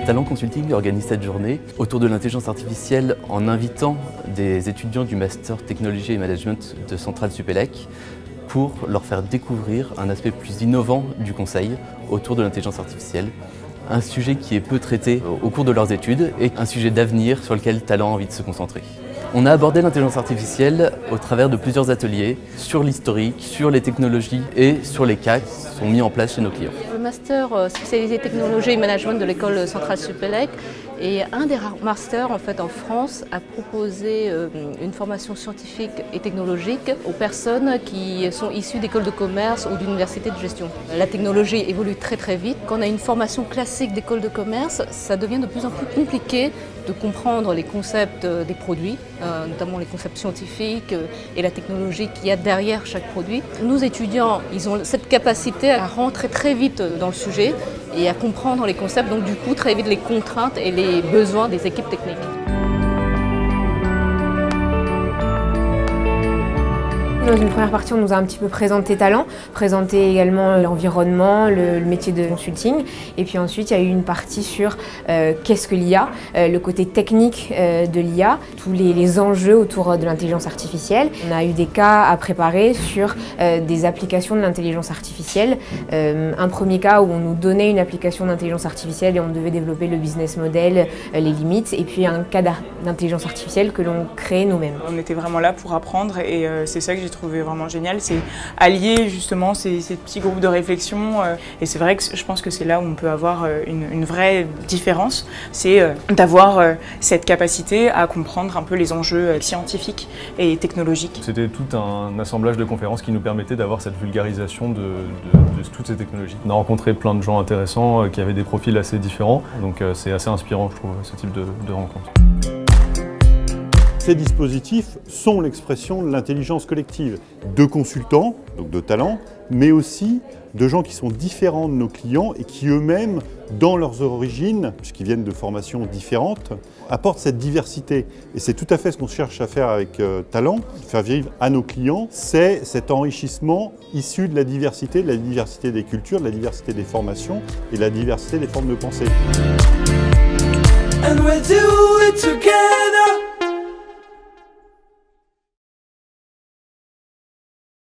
Talent Consulting organise cette journée autour de l'intelligence artificielle en invitant des étudiants du Master Technologie et Management de Centrale Supélec pour leur faire découvrir un aspect plus innovant du conseil autour de l'intelligence artificielle. Un sujet qui est peu traité au cours de leurs études et un sujet d'avenir sur lequel Talent a envie de se concentrer. On a abordé l'intelligence artificielle au travers de plusieurs ateliers sur l'historique, sur les technologies et sur les cas qui sont mis en place chez nos clients. Le master spécialisé technologie et management de l'école Centrale Supélec est un des rares masters en France à proposer une formation scientifique et technologique aux personnes qui sont issues d'écoles de commerce ou d'universités de gestion. La technologie évolue très vite. Quand on a une formation classique d'école de commerce, ça devient de plus en plus compliqué de comprendre les concepts des produits, notamment les concepts scientifiques et la technologie qu'il y a derrière chaque produit. Nos étudiants, ils ont cette capacité à rentrer très vite dans le sujet et à comprendre les concepts, donc du coup très vite les contraintes et les besoins des équipes techniques. Dans une première partie, on nous a un petit peu présenté Talent, présenté également l'environnement, le métier de consulting. Et puis ensuite, il y a eu une partie sur qu'est-ce que l'IA, le côté technique de l'IA, tous les enjeux autour de l'intelligence artificielle. On a eu des cas à préparer sur des applications de l'intelligence artificielle. Un premier cas où on nous donnait une application d'intelligence artificielle et on devait développer le business model, les limites. Et puis un cas d'intelligence artificielle que l'on crée nous-mêmes. On était vraiment là pour apprendre et c'est ça que j'ai trouvé vraiment génial, c'est allier justement ces petits groupes de réflexion et c'est vrai que je pense que c'est là où on peut avoir une vraie différence, c'est d'avoir cette capacité à comprendre un peu les enjeux scientifiques et technologiques. C'était tout un assemblage de conférences qui nous permettait d'avoir cette vulgarisation de toutes ces technologies. On a rencontré plein de gens intéressants qui avaient des profils assez différents, donc c'est assez inspirant je trouve ce type de rencontre. Ces dispositifs sont l'expression de l'intelligence collective de consultants, donc de talents, mais aussi de gens qui sont différents de nos clients et qui eux-mêmes, dans leurs origines, puisqu'ils viennent de formations différentes, apportent cette diversité. Et c'est tout à fait ce qu'on cherche à faire avec Talent, faire vivre à nos clients, c'est cet enrichissement issu de la diversité des cultures, de la diversité des formations et de la diversité des formes de pensée. And we'll do it together.